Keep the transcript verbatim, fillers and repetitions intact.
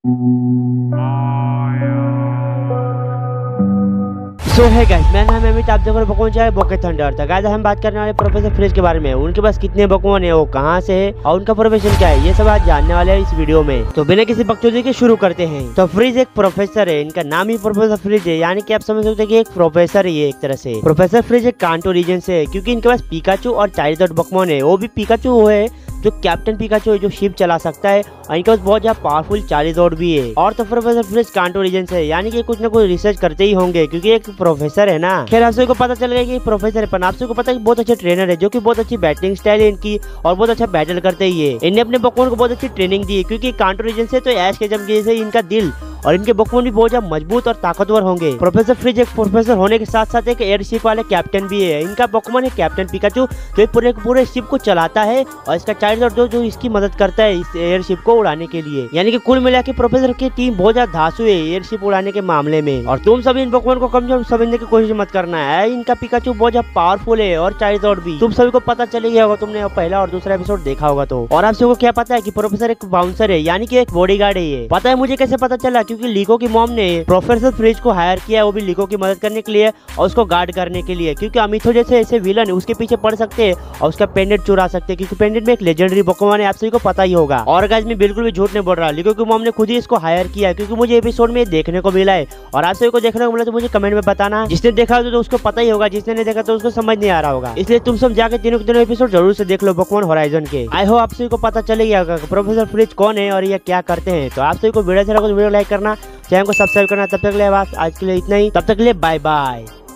सो है गाइस, मैं नाम है अमित, आप देख रहे हो बकवान चाहे बोके थंडर। तो गाइस हम बात करने वाले प्रोफेसर फ्रिज के बारे में। उनके पास कितने बकवान है, वो कहाँ से है और उनका प्रोफेशन क्या है, ये सब आज जानने वाले हैं इस वीडियो में। तो बिना किसी बकचोदी के शुरू करते हैं। तो फ्रिज एक प्रोफेसर है, इनका नाम ही प्रोफेसर फ्रिज है, यानी कि आप समझ सकते हैं कि एक प्रोफेसर है ये एक तरह से। प्रोफेसर फ्रिज एक कांटो रीजन से है, क्योंकि इनके पास पिकाचू और चाइल्ड बकवान है। वो भी पिकाचू है जो कैप्टन पिकाचू है, जो शिप चला सकता है, और इनके पास बहुत ज्यादा पावरफुल चार्जर भी है। और तो प्रोफेसर फ्रिज कांटो रीजन से, यानी कि कुछ ना कुछ रिसर्च करते ही होंगे, क्योंकि एक प्रोफेसर है ना। खैर आप सबको पता चल गया कि प्रोफेसर है, पर आप सबको पता है कि बहुत अच्छे ट्रेनर है, जो कि बहुत अच्छी बैटिंग स्टाइल है इनकी और बहुत अच्छा बैटल करते ही है। इन्हें अपने बकवान को बहुत अच्छी ट्रेनिंग दी है, क्योंकि कांटो रीजन से तो ऐश के जम के जैसे इनका दिल और इनके बकवान भी बहुत ज्यादा मजबूत और ताकतवर होंगे। प्रोफेसर फ्रिज एक प्रोफेसर होने के साथ साथ एक एयरशिप वाले कैप्टन भी है। इनका बकवान है कैप्टन पिकाचू, जो पूरे पूरे शिप को चलाता है, और इसका चाइल्ड जो जो इसकी मदद करता है इस एयरशिप को उड़ाने के लिए। यानी कि कुल मिला के प्रोफेसर की टीम बहुत ज्यादा धांसू है एयरशिप उड़ाने के मामले में। और तुम सभी इन बकवान को कमजोर समझने की कोशिश मत करना है, इनका पिकाचू बहुत ज्यादा पावरफुल है और चाइल्ड भी। तुम सभी को पता चल गया होगा, तुमने पहला और दूसरा एपिसोड देखा होगा तो। और आप सबको क्या पता है कि प्रोफेसर एक बाउंसर है, यानी कि एक बॉडीगार्ड है। ये पता है मुझे कैसे पता चला, क्योंकि लीको की मॉम ने प्रोफेसर फ्रिज को हायर किया, वो भी लीको की मदद करने के लिए और उसको गार्ड करने के लिए, क्योंकि अमिथो जैसे ऐसे विलन उसके पीछे पड़ सकते हैं और उसका पेंडेंट चुरा सकते हैं, क्योंकि पेंडेंट में एक लेजेंडरी बकवान है, आप सभी को पता ही होगा। और गाइस मैं बिल्कुल भी झूठ नहीं बोल रहा, लीको की मॉम ने खुद ही इसको हायर किया, क्योंकि मुझे एपिसोड में देखने को मिला है। और आप सभी को देखने को मिला तो मुझे कमेंट में बताना, जिसने देखा तो उसको पता ही होगा, जिसने नहीं देखा तो उसको समझ नहीं आ रहा होगा। इसलिए तुम सब जाकर तीनों तीनों एपिसोड जरूर से देख लो बकवान होराइजन के। आई होप आप सभी को पता चले गया होगा प्रोफेसर फ्रिज कौन है और ये क्या करते हैं। तो आप सभी को वीडियो अच्छा लगा तो वीडियो लाइक करना, चैनल को सब्सक्राइब करना। तब तक के लिए बस आज के लिए इतना ही, तब तक के लिए बाय बाय।